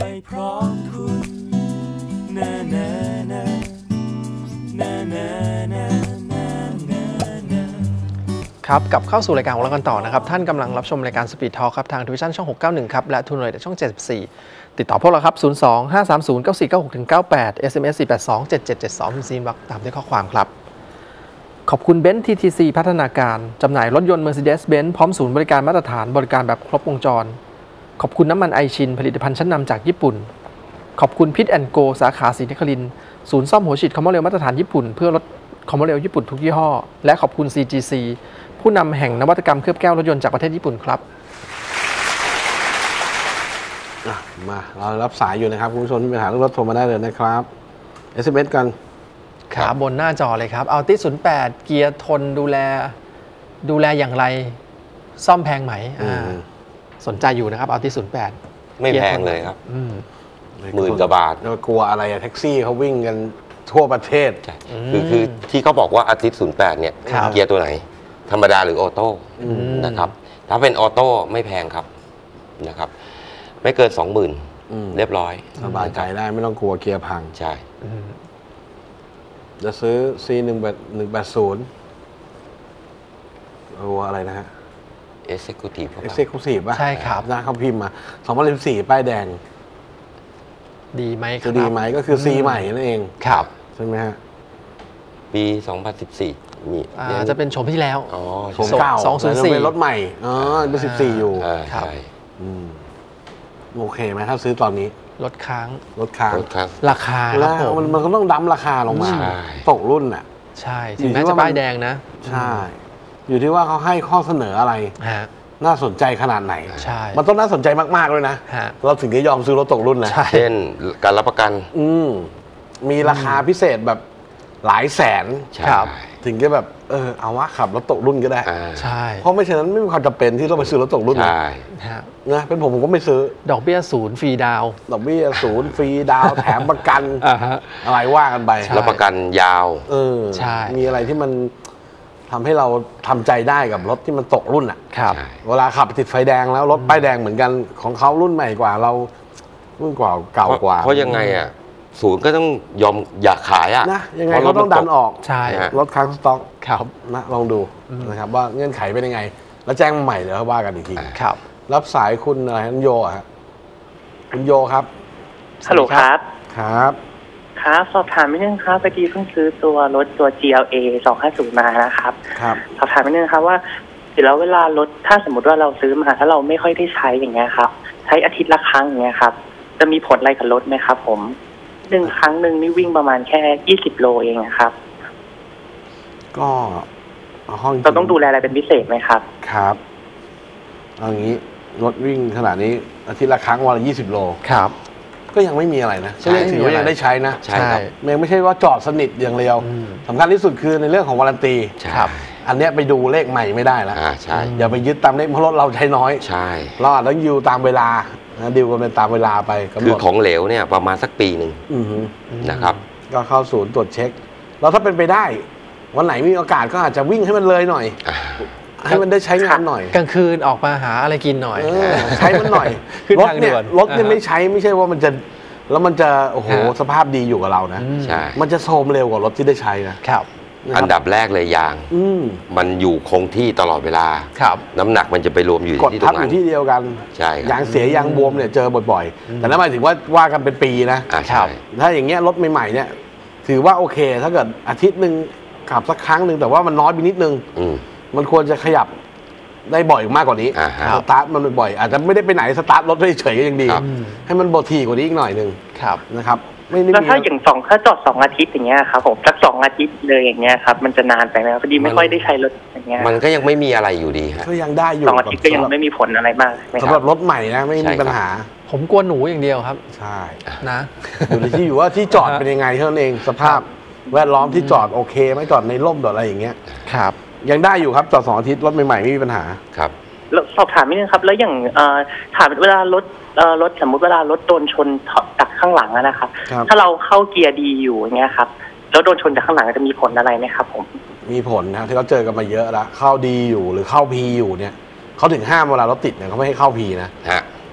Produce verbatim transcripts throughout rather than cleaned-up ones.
พร้อมคุณนานานานานานานาครับกลับเข้าสู่รายการของเรากันต่อนะครับท่านกำลังรับชมรายการ Speed Talk ครับทางทีวีชั่นช่องหกเก้าหนึ่งครับและทูนเลยช่องเจ็ดสิบสี่ติดต่อพวกเราครับศูนย์ สอง ห้า สาม ศูนย์ เก้า สี่ เก้า หก เก้า แปด เอส เอ็ม เอส สี่ แปด สอง เจ็ด เจ็ด เจ็ด สองพิมพ์ซีนวักตามด้วยข้อความครับขอบคุณเบนซ์ ที ที ซี พัฒนาการจำหน่ายรถยนต์ Mercedes-Benz พร้อมศูนย์บริการมาตรฐานบริการแบบครบวงจรขอบคุณน้ำมันไอชินผลิตภัณฑ์ชั้นนำจากญี่ปุ่นขอบคุณพิทแอนด์โกสาขาศรีนครินทร์ศูนย์ซ่อมหัวฉีดคอมมอนเรลมาตรฐานญี่ปุ่นเพื่อลดคอมมอนเรลญี่ปุ่นทุกยี่ห้อและขอบคุณ ซี จี ซี ผู้นำแห่งนวัตกรรมเคลือบแก้วรถยนต์จากประเทศญี่ปุ่นครับมาเรารับสายอยู่นะครับคุณผู้ชมที่มีปัญหาเรื่องรถโทรมาได้เลยนะครับ เอส เอ็ม เอส กันครับบนหน้าจอเลยครับเอาติศูนย์แปดเกียร์ทนดูแลดูแลอย่างไรซ่อมแพงไหมสนใจอยู่นะครับเอาติศูนย์แปดไม่แพงเลยครับหมื่นกว่าบาทแล้วกลัวอะไรอะแท็กซี่เขาวิ่งกันทั่วประเทศคือคือที่เขาบอกว่าอาทิตย์ศูนย์แปดเนี่ยเกียร์ตัวไหนธรรมดาหรือออโต้นะครับถ้าเป็นออโต้ไม่แพงครับนะครับไม่เกินสองหมื่นเรียบร้อยสบายใจได้ไม่ต้องกลัวเกียร์พังใช่จะซื้อ ซี หนึ่ง หนึ่ง แปด ศูนย์เอาอะไรนะฮะ Executive Executive ป่ะใช่ครับนะเขาพิมพ์มาสองพันสิบสี่ป้ายแดงดีไหมครับจะดีไหมก็คือ C ใหม่นั่นเองครับใช่ไหมฮะปีสองพันสิบสี่นี่จะเป็นชมที่แล้วอ๋อชมเก่าสองพันสี่เป็นรถใหม่อ๋อเป็นสิบสี่อยู่ใช่โอเคไหมถ้าซื้อตอนนี้ลดค้างลดค้างราคาแล้วมันมันก็ต้องดั้มราคาลงมาตกรุ่นอ่ะใช่ถึงแม้จะป้ายแดงนะใช่อยู่ที่ว่าเขาให้ข้อเสนออะไรน่าสนใจขนาดไหนใช่มันต้องน่าสนใจมากๆเลยนะเราถึงจะยอมซื้อรถตกรุ่นนะเช่นการรับประกันอืมมีราคาพิเศษแบบหลายแสนครับถึงจะแบบเออเอาวะขับรถตกรุ่นก็ได้ใช่เพราะไม่เช่นนั้นไม่มีความจำเป็นที่ต้องไปซื้อรถตกรุ่นใช่นะเป็นผมผมก็ไม่ซื้อดอกเบี้ยศูนย์ฟรีดาวดอกเบี้ยศูนย์ฟรีดาวแถมประกันอะไรว่ากันไปรับประกันยาวเออใช่มีอะไรที่มันทำให้เราทำใจได้กับรถที่มันตกรุ่นอ่ะครับเวลาขับติดไฟแดงแล้วรถป้ายแดงเหมือนกันของเขารุ่นใหม่กว่าเรารุ่นกว่าเก่ากว่าเพราะยังไงอ่ะศูนย์ก็ต้องยอมอยากขายอ่ะนะยังไงก็ต้องดันออกใช่รถค้างสต็อกครับนะลองดูนะครับว่าเงื่อนไขเป็นยังไงแล้วแจ้งใหม่เดี๋ยวว่ากันอีกทีครับรับสายคุณอะไรนันโยฮะคุณโยครับฮัลโหลครับครับครับสอบถามนิดนึงครับพอดีเพิ่งซื้อตัวรถตัว จี แอล เอ สองห้าศูนย์มานะครับครับสอบถามนิดนึงครับว่าเดี๋ยวแล้วเวลารถถ้าสมมติว่าเราซื้อมาถ้าเราไม่ค่อยได้ใช้อย่างเงี้ยครับใช้อาทิตย์ละครั้งอย่างเงี้ยครับจะมีผลอะไรกับรถไหมครับผมหนึ่งครั้งหนึ่งนี่วิ่งประมาณแค่ยี่สิบโลเองครับก็ห้องเราต้องดูแลอะไรเป็นพิเศษไหมครับครับเอางี้รถวิ่งขนาดนี้อาทิตย์ละครั้งวันละยี่สิบโลครับก็ยังไม่มีอะไรนะก็ยังถือว่ายังได้ใช้นะใช่ครับไม่ใช่ว่าจอดสนิทอย่างเดียวสำคัญที่สุดคือในเรื่องของวารันตีครับอันนี้ไปดูเลขใหม่ไม่ได้แล้วใช่อย่าไปยึดตามเลขเพราะรถเราใช้น้อยใช่เราอาจต้องอยู่ตามเวลานะดิวกันเป็นตามเวลาไปคือของเหลวเนี่ยประมาณสักปีหนึ่งนะครับก็เข้าศูนย์ตรวจเช็คแล้วถ้าเป็นไปได้วันไหนมีโอกาสก็อาจจะวิ่งให้มันเลยหน่อยให้มันได้ใช้งานหน่อยกลางคืนออกมาหาอะไรกินหน่อยใช้มันหน่อยรถเนี่ยรถเนี่ยไม่ใช้ไม่ใช่ว่ามันจะแล้วมันจะโอ้โหสภาพดีอยู่กับเรานะใช่มันจะโทรมเร็วกว่ารถที่ได้ใช้นะครับอันดับแรกเลยยางมันอยู่คงที่ตลอดเวลาครับน้ำหนักมันจะไปรวมอยู่ที่ตรงนั้นอยู่ที่เดียวกันใช่ยางเสียยางบวมเนี่ยเจอบ่อยๆแต่นั่นหมายถึงว่าว่ากันเป็นปีนะครับถ้าอย่างเงี้ยรถใหม่ๆเนี่ยถือว่าโอเคถ้าเกิดอาทิตย์หนึ่งขับสักครั้งหนึ่งแต่ว่ามันน้อยไปนิดนึงมันควรจะขยับได้บ่อยมากกว่านี้สตาร์ทมันบ่อยอาจจะไม่ได้ไปไหนสตาร์ทรถเฉยๆก็ยังดีให้มันบทีกว่านี้อีกหน่อยนึงนะครับแล้วถ้าอย่างสองถ้าจอดสองอาทิตย์อย่างเงี้ยครับผมสักสองอาทิตย์เลยอย่างเงี้ยครับมันจะนานไปไหมพอดีไม่ค่อยได้ใช้รถอย่างเงี้ยมันก็ยังไม่มีอะไรอยู่ดีครับก็ยังได้อยู่สองอาทิตย์ก็ยังไม่มีผลอะไรมากสำหรับรถใหม่นะไม่มีปัญหาผมกลัวหนูอย่างเดียวครับใช่นะอยู่ที่อยู่ว่าที่จอดเป็นยังไงเท่านั้นเองสภาพแวดล้อมที่จอดโอเคไหมจอดในร่มจอดอะไรอย่างเงี้ยครับยังได้อยู่ครับจอดสองอาทิตย์รถใหม่ๆไม่มีปัญหาครับสอบถามนิดนึงครับแล้วอย่างถามเวลารถรถสมมุติเวลารถโดนชนจากข้างหลังนะครับถ้าเราเข้าเกียร์ดีอยู่อย่างเงี้ยครับแล้วโดนชนจากข้างหลังจะมีผลอะไรไหมครับผมมีผลนะที่เราเจอกันมาเยอะแล้วเข้าดีอยู่หรือเข้าพีอยู่เนี่ยเขาถึงห้ามเวลารถติดเนี่ยเขาไม่ให้เข้าพีนะเ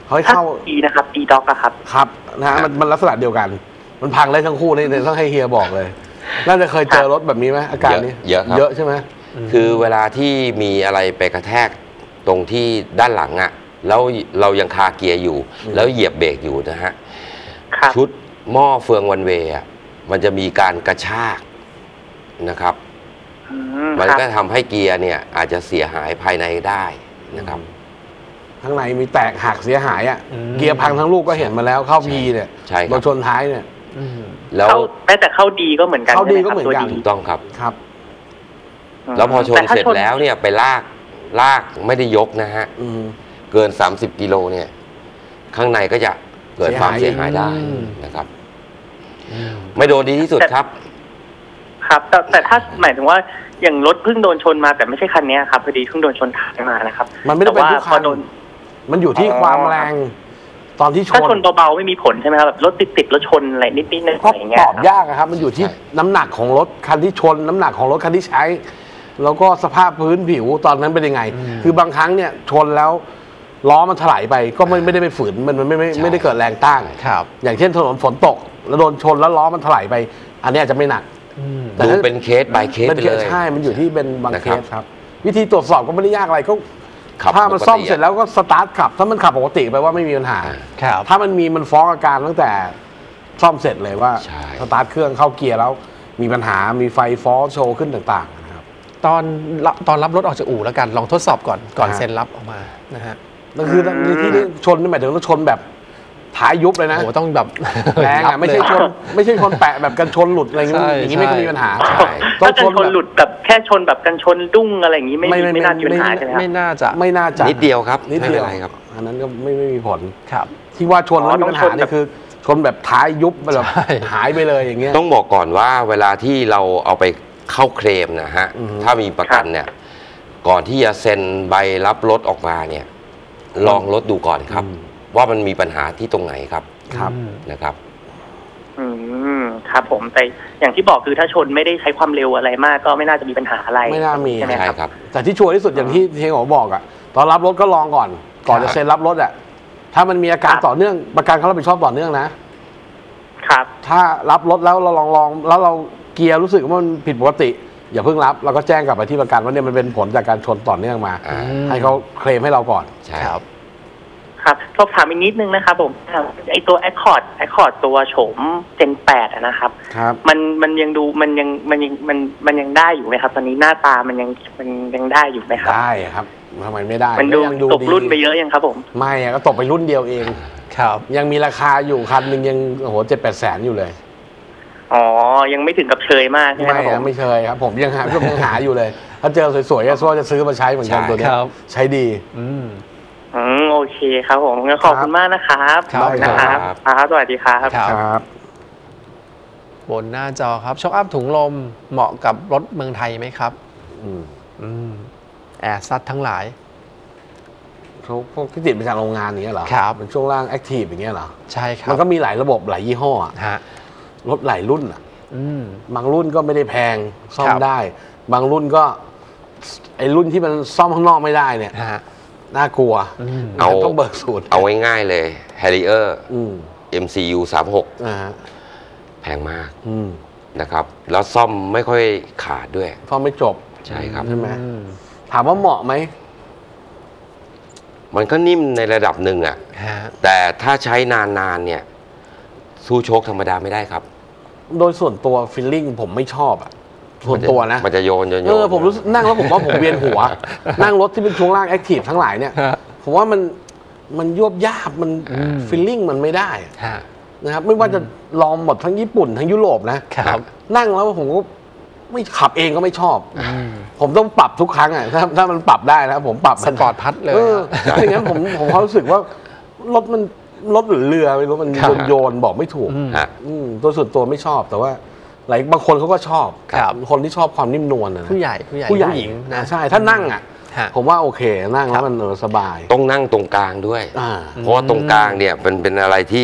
เขาให้ถ้าเข้าดีนะครับดีด็อกอะครับครับนะฮะมันมันลักษณะเดียวกัน มันพังได้ทั้งคู่นี่เนี่ยต้องให้เฮียบอกเลยน่าจะเคยเจอรถแบบนี้ไหมอาการนี้เยอะครับเยอะใช่ไหมคือเวลาที่มีอะไรไปกระแทกตรงที่ด้านหลังอะ่ะแล้วเรายังคาเกียร์อยู่ แล้วเหยียบเบรกอยู่นะฮะครับชุดหม้อเฟืองวันเวย์อะมันจะมีการกระชากนะครับอืมมันครับก็ทำให้เกียร์เนี่ยอาจจะเสียหายภายในได้นะครับข้างในมีแตกหักเสียหายอ่ะอืมเกียร์พังทั้งลูกก็เห็นมาแล้วเข้าพีเนี่ยใช่ครับโดนชนท้ายเนี่ยอืมแล้วเข้าแม้แต่เข้าดีก็เหมือนกันเข้าดีใช่ไก็เหมือนกันตัวถูกต้องครับครับแล้วพอชนแต่ถ้าเสร็จแล้วเนี่ยไปลากลากไม่ได้ยกนะฮะอืมเกิน สามสิบ กิโลเนี่ย ข้างในก็จะเกิดความเสีเสียยหาหาย ยได้อืมนะครับอืมไม่โดนดีที่สุดครับครับแต่แต่ถ้าหมายถึงว่าอย่างรถเพิ่งโดนชนมาแต่ไม่ใช่คันนี้ครับพอดีเพิ่งโดนชนท้ายมานะครับมันไม่ได้เป็นทุกคันแต่ว่าพอโดนมันอยู่ที่อ๋อความแรง ตอนที่ชถ้าน ชนเบาๆไม่มีผลใช่ไหมครับแบบรถติดๆรถชนอะไรนิดๆหน่ก็อยๆอย่างเงี้ตยอบครับยากอะครับ มันอยู่ที่ใช่น้ำหนักของรถคันที่ชน น้ำหนักของรถคันที่ใช้ แล้วก็สภาพพื้นผิวตอนนั้นเป็นยังไงอืมคือบางครั้งเนี่ยชนแล้วล้อมันถลายไปก็ไม่ไม่ได้ไปฝืนมันมันไม่ไม่ใช่ไม่ได้เกิดแรงต้านครับอย่างเช่นถนนฝนตก แล้วโดนชนแล้วล้อมันถลายไป อันนี้อาจจะไม่หนักอืมแต่ดูถ้าเป็นเคส by เคสเป็นไปเคเลสยใช่ มันอยู่ที่เป็นบางนะเคครับสครับ วิธีตรวจสอบก็ไม่ได้ยากอะไรก็ขับถ้ามันปกติซ่อมเสร็จแล้วก็สตาร์ทขับ ถ้ามันขับปกติแปลว่าไม่มีปัญหาครับถ้ามันมีมันฟ้องอาการตั้งแต่ซ่อมเสร็จเลยว่าใช่สตาร์ทเครื่องเข้าเกียร์แล้วมีปัญหามีไฟฟ้อโชว์ขึ้นต่างๆนะครับตอนรับตอนรับรถออกจากอู่แล้วกันลองทดสอบก่อนก่อนอ่าเซ็นรับออกมานะฮะนั่นคือที่ที่ชนนี่หมายถึงว่าชนแบบท้ายยุบเลยนะโอ้โหต้องแบบแรงอ่ะไม่ใช่ชนไม่ใช่ชนแปะแบบกันชนหลุดอะไรอย่างงี้ใช่อย่างนี้ไม่ก็มีปัญหาใช่ต้อถ้าง กันชนชนแบบหลุดแบบแค่ชนแบบกันชนดุ้งอะไรอย่างนี้ไม่ไม่ไม่ไม่น่าไม่มีปัญหาใช่ไหมครับไม่น่าจะไม่น่าจะนิดเดียวครับนิดไม่เดีเป็ยนวไรครับอันนั้นก็ไม่ไม่มีผลครับที่ว่าชนแล้วอ๋อมีปัญหาต้องชนแบบนี่คือชนแบบท้ายยุบแบบใช่หายไปเลยอย่างเงี้ยต้องบอกก่อนว่าเวลาที่เราเอาไปเข้าเคลมนะฮะอือฮึถ้ามีประกันเนี่ย ก่อนที่จะเซ็นใบรับรถออกมาเนี่ย ลองรถดูก่อนครับอืมว่ามันมีปัญหาที่ตรงไหนครับครับอืมนะครับอืมครับผมแต่อย่างที่บอกคือถ้าชนไม่ได้ใช้ความเร็วอะไรมาก ก็ไม่น่าจะมีปัญหาอะไรไม่น่ามีใช่ไหมใช่ครับครับแต่ที่ชัวร์ที่สุดอย่างที่เทงหอบอกอะตอนรับรถก็ลองก่อน ก่อนครัจะบเซ็นรับรถอะถ้ามันมีอาการครับต่อเนื่องประกันเขารับผิดชอบต่อเนื่องนะครับถ้ารับรถแล้วเราลองลองแล้วเราเกียร์รู้สึกว่ามันผิดปกติ อย่าเพิ่งรับเราก็แจ้งกลับไปที่ประกันว่าเนี่ยมันเป็นผลจากการชนต่อเนื่องมาอ่าให้เขาเคลมให้เราก่อนใช่ครับครับสอบถามอีกนิดนึงนะครับผมไอตัว Accord Accord ตัวโฉม Gen แปดอะนะครับครับมันมันยังดูมันยังมันยังมันมันยังได้อยู่ไหมครับ ตอนนี้หน้าตามันยังมันยังได้อยู่ไหมครับได้ครับทำไมไม่ได้มันดูยังตกรุ่นไปเยอะยังครับผมไม่อะก็ตกไปรุ่นเดียวเองครับยังมีราคาอยู่คันหนึ่งยังโอ้โหเจ็ดแปดแสนอยู่เลยอ๋อ ยังไม่ถึงกับเชยมากใช่ไหมไม่ครับผอะมไม่เคยครับ ผมยังหาผมยังหาอยู่เลย ถ้าเจอสวยๆก็ว่าจะซื้อมาใช้เหมือนกันใช่ตัวเนี้ยครับใช้ดีอืมอืมโอเคครับผมงั้นขอบคุณมากนะครับครับนะครับครับครับสวัสดีครับครับครับบนหน้าจอครับช็อคอัพถุงลมเหมาะกับรถเมืองไทยไหมครับอืมอืมแอร์ซัดทั้งหลายเขาพวกที่ติดมาจากโรงงานอย่างเงี้ยเหรอครับเป็นช่วงล่างแอคทีฟอย่างเงี้ยเหรอใช่ครัมับนก็มีหลายระบบหลายยี่ห้ออะฮะรถหลายรุ่นอะอืมบางรุ่นก็ไม่ได้แพงซ่อมครับได้ บางรุ่นก็ไอ้รุ่นที่มันซ่อมข้างนอกไม่ได้เนี่ยฮะน่ากลัวอืมเอาต้องเบิกสูตรเอาง่ายๆเลย Harrier อืมเอ็ม ซี ยู สามสิบหกนะฮะแพงมากอืมนะครับ แล้วซ่อมไม่ค่อยขาดด้วยซ่อมไม่จบใช่ครับใช่ไหมอืมถามว่าเหมาะไหมมันก็นิ่มในระดับหนึ่งอะฮะแต่ถ้าใช้นานๆเนี่ย สู้โชคธรรมดาไม่ได้ครับโดยส่วนตัวฟีลลิ่งผมไม่ชอบอะส่วนตัวนะมันจะโยนโยนโยเอน อผมรู้สึกนั่งแล้วผมว่าผมเวียนหัว นั่งรถที่เป็นช่วงล่างแอคทีฟทั้งหลายเนี่ยฮะผมว่ามันมันยวบยาบมันอืมฟีลลิ่งมันไม่ได้อะฮะนะครับไม่ว่าจะลองหมดทั้งญี่ปุ่นทั้งยุโรปนะครับ นั่งแล้วผมก็ไม่ขับเองก็ไม่ชอบอืมผมต้องปรับทุกครั้งอ่ะถ้าถ้ามันปรับได้นะผมปรับสปอร์ตพัดเลยเออฮะไม่งั้นผมผมเขารู้สึกว่ารถมันรถหรือเรือไม่รู้มันครับโยนๆบอกไม่ถูกอืมฮะอืมตัวส่วนตัวไม่ชอบแต่ว่าหลายบางคนเขาก็ชอบครับคนที่ชอบความนิ่มนวลนะนะผู้ใหญ่ผู้ใหญ่ผู้ใหญ่หญิงนะใช่ถ้านั่งอ่ะฮะผมว่าโอเคนั่งแล้วมันเออสบายต้องนั่งตรงกลางด้วยอ่าเพราะว่าตรงกลางเนี่ยเป็นเป็นอะไรที่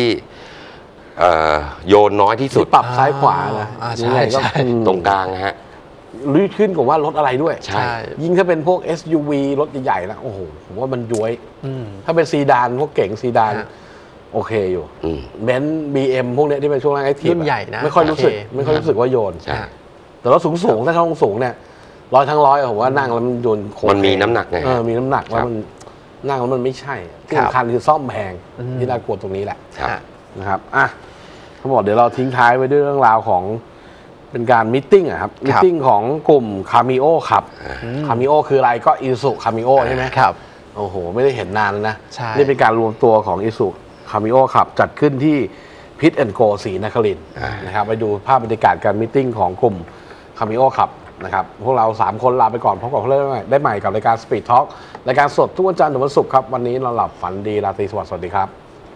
เอ่อโยนน้อยที่สุดที่ปรับซ้ายขวานะอ่าใช่ยังไงก็ใช่อืมตรงกลางนะฮะลุยขึ้นกว่าว่ารถอะไรด้วยใช่ยิ่งถ้าเป็นพวก เอส ยู วี รถใหญ่ๆนะโอ้โหผมว่ามันย้วยอืมถ้าเป็นซีดานพวกเก๋งซีดานฮะโอเคอยู่อืมเบนซ์ บี เอ็ม พวกเนี้ยที่เป็นช่วงแรกไอทีรุ่นใหญ่นะไม่ค่อยรู้สึกโอเคไม่ค่อยรู้สึกว่าโยนใช่แต่รถสูงๆถ้าเขาสูงๆเนี่ยร้อยทั้งร้อยผมว่านั่งแล้วมันโยนโคตรมันมีน้ำหนักไงเออมีน้ำหนักแล้วครับมันนั่งแล้วมันไม่ใช่ที่ครับสำคัญคือซ่อมแพงอืมที่น่ากลัวตรงนี้แหละครับฮะนะครับอ่ะทั้งหมดเดี๋ยวเราทิ้งท้ายไว้ด้วยเรื่องราวของเป็นการมิทติ้งอะครับมิทติ้งของกลุ่มคามิโอขับอืมคามิโอคืออะไรก็อิสุคามิโอใช่ไหมครับโอ้โห ไม่ได้เห็นนานแล้วนะใช่นี่เป็นการรวมตัวของอิสุคามิโอขับ จัดขึ้นที่พิทแอนโกศรีนครินทร์อ่านนะครับไปดูภาพบรรยากาศการมิทติ้งของกลุ่มคามิโอขับนะครับพวกเราสามคนลาไปก่อนพบกับเรื่องได้ใหม่กับรายการ Speed Talk รายการสดทุกวันจันทร์ถึงวันศุกร์ครับวันนี้เราหลับฝันดีราตรีสวัสดิ์สวัสดีครับ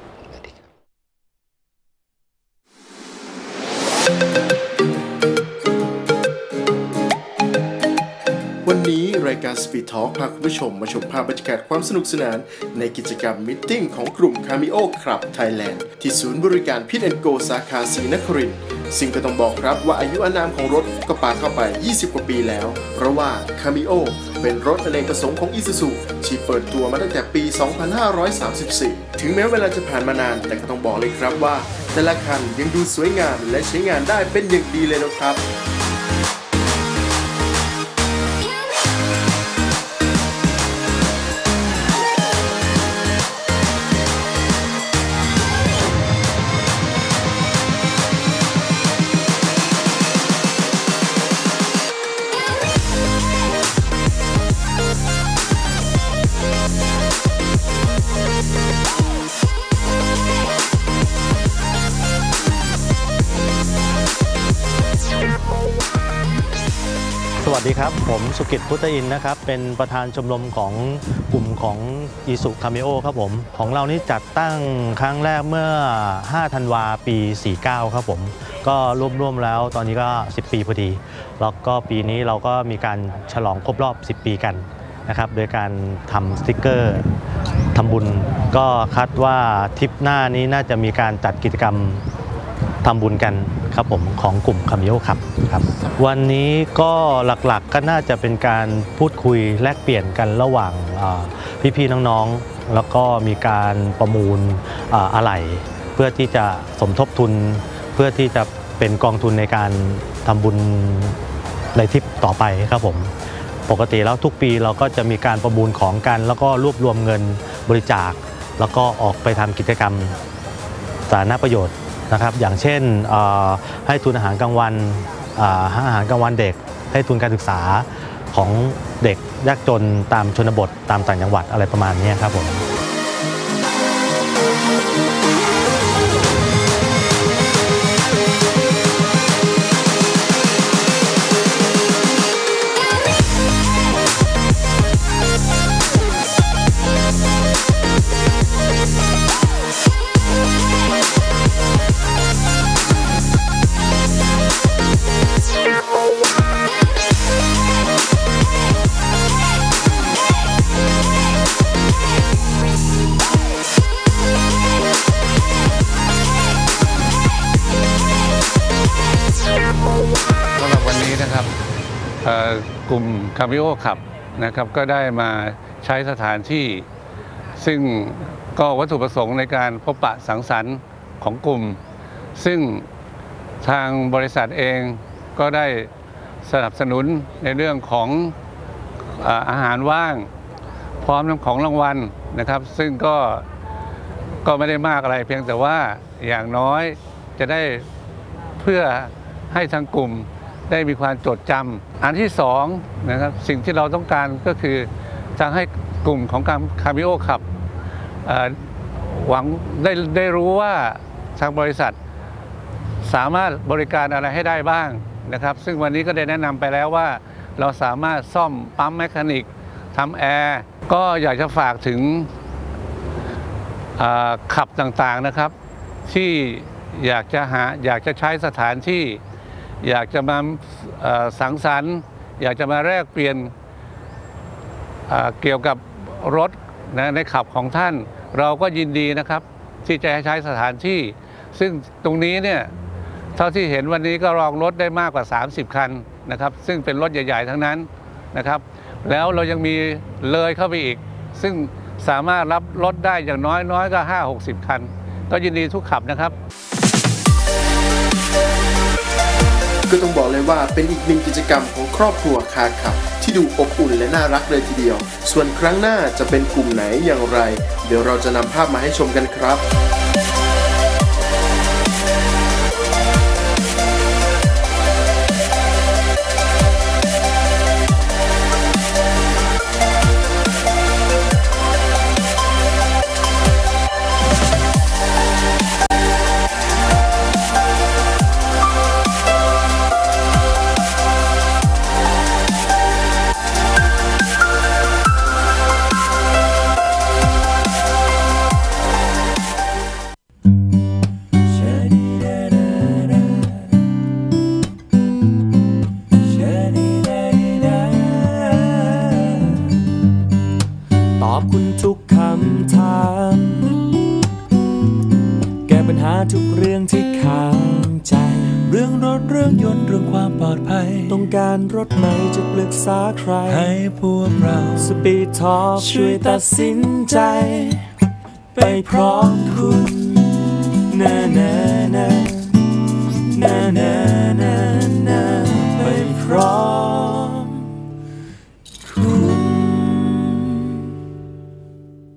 วันนี้รายการ Speed Talk พาคุณผู้ชมมาชมภาพบรรยากาศความสนุกสนานในกิจกรรมมิทติ้งของกลุ่ม Cameo Club Thailand ที่ศูนย์บริการพิทแอนโกสาขาศรีนครินทร์ซึ่งก็ต้องบอกครับว่าอายุอานามของรถก็ปาเข้าไปยี่สิบกว่าปีแล้ว เพราะว่า Cameo เป็นรถอเนกประสงค์ของ Isuzu ที่เปิดตัวมาตั้งแต่ปี สองพันห้าร้อยสามสิบสี่ ถึงแม้เวลาจะผ่านมานานแต่ก็ต้องบอกเลยครับว่าแต่ละคันยังดูสวยงามและใช้งานได้เป็นอย่างดีเลยนะครับสวัสดีครับผมสุกิจพุทธอินทร์นะครับเป็นประธานชมรมของกลุ่มของอิสุคาเมโอครับผมของเรานี่จัดตั้งครั้งแรกเมื่อห้าธันวาปีสี่สิบเก้าครับผมก็ร่วมๆแล้วตอนนี้ก็สิบปีพอดีแล้วก็ปีนี้เราก็มีการฉลองครบรอบสิบปีกันนะครับโดยการทำสติกเกอร์ทำบุญก็คาดว่าทริปหน้านี้น่าจะมีการจัดกิจกรรมทำบุญกันครับผมของกลุ่มคาเมโอครับครับวันนี้ก็หลักๆก็น่าจะเป็นการพูดคุยแลกเปลี่ยนกันระหว่างพี่ๆน้องๆแล้วก็มีการประมูลอะไหล่เพื่อที่จะสมทบทุนเพื่อที่จะเป็นกองทุนในการทำบุญในทริปต่อไปครับผมปกติแล้วทุกปีเราก็จะมีการประมูลของกันแล้วก็รวบรวมเงินบริจาคแล้วก็ออกไปทำกิจกรรมสาธารณประโยชน์นะครับอย่างเช่นให้ทุนอาหารกลางวันให้อาหารกลางวันเด็กให้ทุนการศึกษาของเด็กยากจนตามชนบทตามต่างจังหวัดอะไรประมาณนี้ครับผมกลุ่มคาเมโอขับนะครับก็ได้มาใช้สถานที่ซึ่งก็วัตถุประสงค์ในการพบปะสังสรรค์ของกลุ่มซึ่งทางบริษัทเองก็ได้สนับสนุนในเรื่องของอาหารว่างพร้อมทั้งของรางวัลนะครับซึ่งก็ก็ไม่ได้มากอะไรเพียงแต่ว่าอย่างน้อยจะได้เพื่อให้ทางกลุ่มได้มีความจดจำอันที่สองนะครับสิ่งที่เราต้องการก็คือจะให้กลุ่มของคาเมโอขับหวังได้ได้รู้ว่าทางบริษัทสามารถบริการอะไรให้ได้บ้างนะครับซึ่งวันนี้ก็ได้แนะนำไปแล้วว่าเราสามารถซ่อมปั๊มแมคานิกทำแอร์ก็อยากจะฝากถึงขับต่างๆนะครับที่อยากจะหาอยากจะใช้สถานที่อยากจะมาสังสรรค์อยากจะมาแลกเปลี่ยนเกี่ยวกับรถนะในขับของท่านเราก็ยินดีนะครับที่จะใช้สถานที่ซึ่งตรงนี้เนี่ยเท่าที่เห็นวันนี้ก็รองรถได้มากกว่าสามสิบคันนะครับซึ่งเป็นรถใหญ่ๆทั้งนั้นนะครับแล้วเรายังมีเลยเข้าไปอีกซึ่งสามารถรับรถได้อย่างน้อยๆก็ห้าหกสิบคันก็ยินดีทุกขับนะครับก็ต้องบอกเลยว่าเป็นอีกหนึ่งกิจกรรมของครอบครัวคาขับที่ดูอบอุ่นและน่ารักเลยทีเดียวส่วนครั้งหน้าจะเป็นกลุ่มไหนอย่างไรเดี๋ยวเราจะนำภาพมาให้ชมกันครับตอบคุณทุกคำถามแก้ปัญหาทุกเรื่องที่ค้างใจเรื่องรถเรื่องยนต์เรื่องความปลอดภัยต้องการรถไหนจะปรึกษาใครให้พวกเรา Speed Talk ช่วยตัดสินใจไปพร้อมคุณนานานานานา